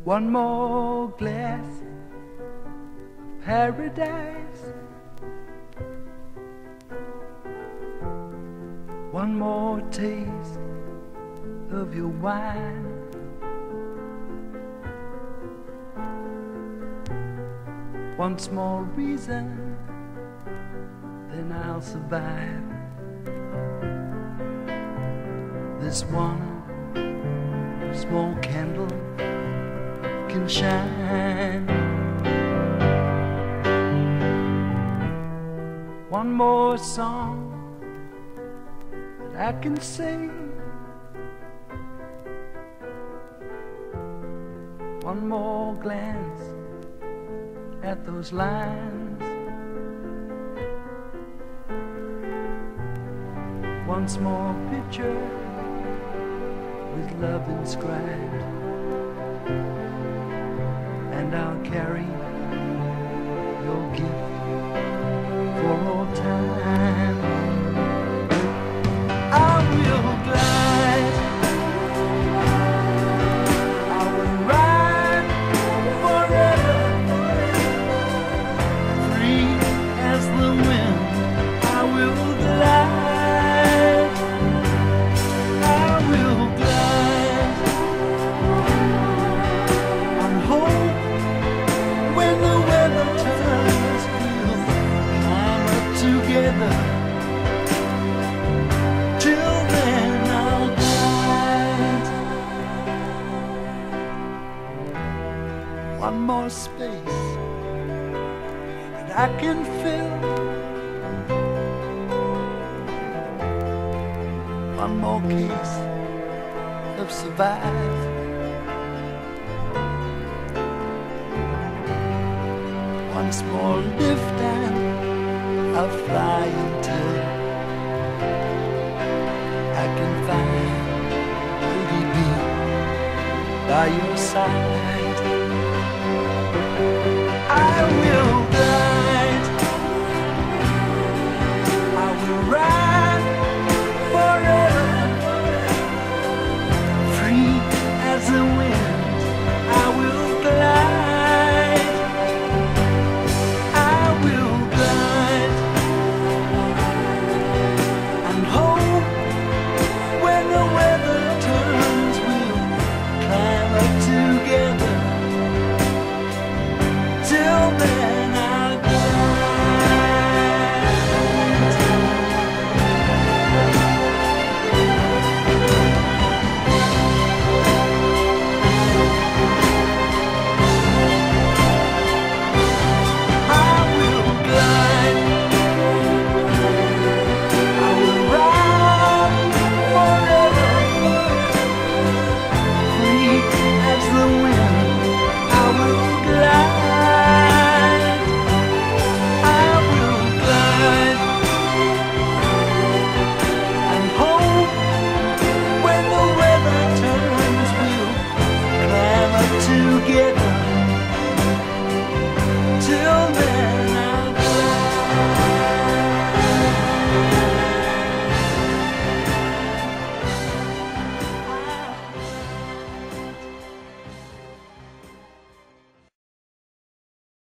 One more glass of paradise, one more taste of your wine. One small reason, then I'll survive. This one small candle can shine. One more song that I can sing, one more glance at those lines, one small picture with love inscribed, and I'll carry your gift for all time. I will glide, I will ride forever, free as the wind. I will glide, I will glide on hope. When the weather turns, we'll climb up together. Till then I'll glide. One more space that I can fill, one more case of survive, one small lift and I'll fly until I can finally be by your side. I will glide, I will ride forever, free as the wind. I will glide, I will glide, and hope when the weather turns, we'll climb up together. Till then